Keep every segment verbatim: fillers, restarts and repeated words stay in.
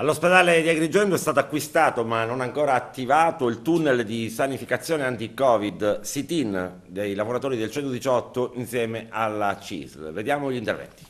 All'ospedale di Agrigento è stato acquistato, ma non ancora attivato, il tunnel di sanificazione anti-Covid sit-in dei lavoratori del centodiciotto insieme alla C I S L. Vediamo gli interventi.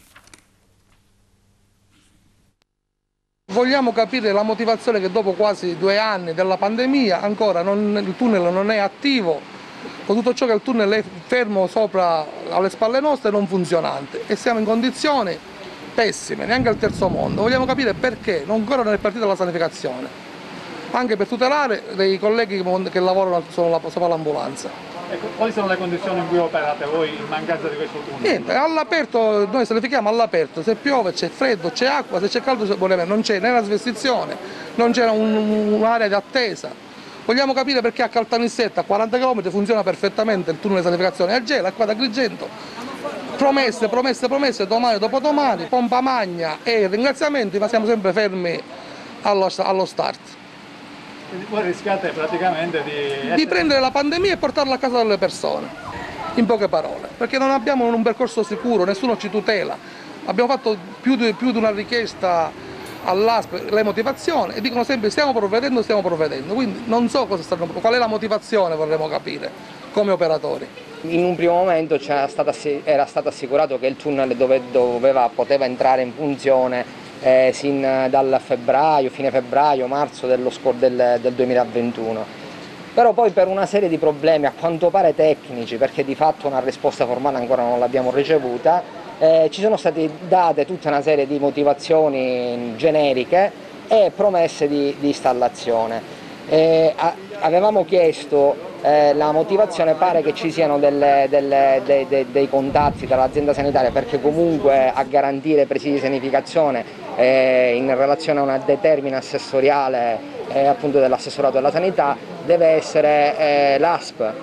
Vogliamo capire la motivazione che dopo quasi due anni della pandemia ancora non, il tunnel non è attivo, con tutto ciò che il tunnel è fermo sopra alle spalle nostre e non funzionante e siamo in condizioni pessime, neanche al terzo mondo. Vogliamo capire perché non ancora non è partita la sanificazione, anche per tutelare dei colleghi che lavorano sopra l'ambulanza. Ecco, quali sono le condizioni in cui operate voi in mancanza di questo tunnel? Niente, all'aperto, noi sanifichiamo all'aperto, se piove c'è freddo, c'è acqua, se c'è caldo non c'è né la svestizione, non c'è un'area di attesa. Vogliamo capire perché a Caltanissetta a quaranta chilometri funziona perfettamente il tunnel di sanificazione a Gela, e qua ad Agrigento promesse, promesse, promesse, domani dopo domani, pompa magna e ringraziamenti, ma siamo sempre fermi allo, allo start. Quindi voi rischiate praticamente di... Essere... di prendere la pandemia e portarla a casa delle persone, in poche parole, perché non abbiamo un percorso sicuro, nessuno ci tutela. Abbiamo fatto più di, più di una richiesta all'A S P, le motivazioni, e dicono sempre stiamo provvedendo, stiamo provvedendo, quindi non so cosa stanno, qual è la motivazione, vorremmo capire, come operatori. In un primo momento era stato assicurato che il tunnel dove, doveva, poteva entrare in funzione eh, sin dal febbraio, fine febbraio, marzo dello, del, del duemilaventuno. Però poi per una serie di problemi a quanto pare tecnici, perché di fatto una risposta formale ancora non l'abbiamo ricevuta, eh, ci sono state date tutta una serie di motivazioni generiche e promesse di, di installazione. Eh, a, avevamo chiesto eh, la motivazione, pare che ci siano delle, delle, dei, dei, dei contatti dall'azienda sanitaria, perché comunque a garantire presidi di sanificazione eh, in relazione a una determina assessoriale eh, appunto dell'assessorato della sanità deve essere eh, l'A S P.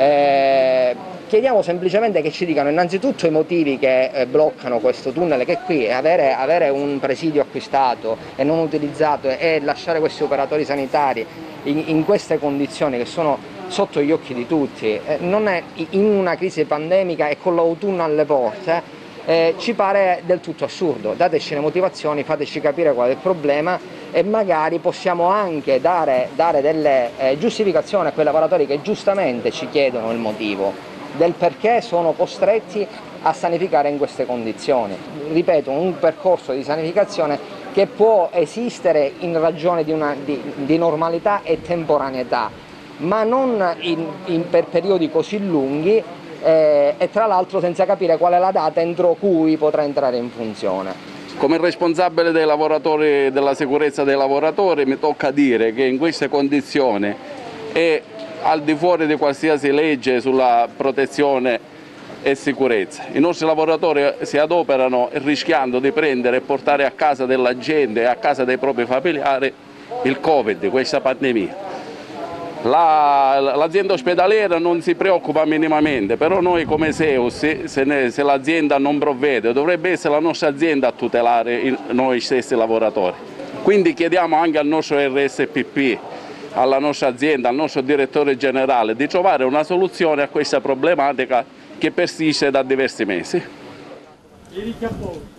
Eh, chiediamo semplicemente che ci dicano innanzitutto i motivi che eh, bloccano questo tunnel, che qui avere, avere un presidio acquistato e non utilizzato e lasciare questi operatori sanitari in, in queste condizioni che sono sotto gli occhi di tutti, eh, non è in una crisi pandemica e con l'autunno alle porte, eh, ci pare del tutto assurdo. Dateci le motivazioni, fateci capire qual è il problema e magari possiamo anche dare, dare delle eh, giustificazioni a quei lavoratori che giustamente ci chiedono il motivo del perché sono costretti a sanificare in queste condizioni. Ripeto, un percorso di sanificazione che può esistere in ragione di, una, di, di normalità e temporaneità, ma non in, in, per periodi così lunghi eh, e tra l'altro senza capire qual è la data entro cui potrà entrare in funzione. Come responsabile dei lavoratori, della sicurezza dei lavoratori, mi tocca dire che in queste condizioni è al di fuori di qualsiasi legge sulla protezione e sicurezza. I nostri lavoratori si adoperano rischiando di prendere e portare a casa della gente e a casa dei propri familiari il Covid, questa pandemia. L'azienda la, ospedaliera non si preoccupa minimamente, però noi come SEUS, se, se l'azienda non provvede, dovrebbe essere la nostra azienda a tutelare il, noi stessi lavoratori. Quindi chiediamo anche al nostro R S P P, alla nostra azienda, al nostro direttore generale, di trovare una soluzione a questa problematica che persiste da diversi mesi.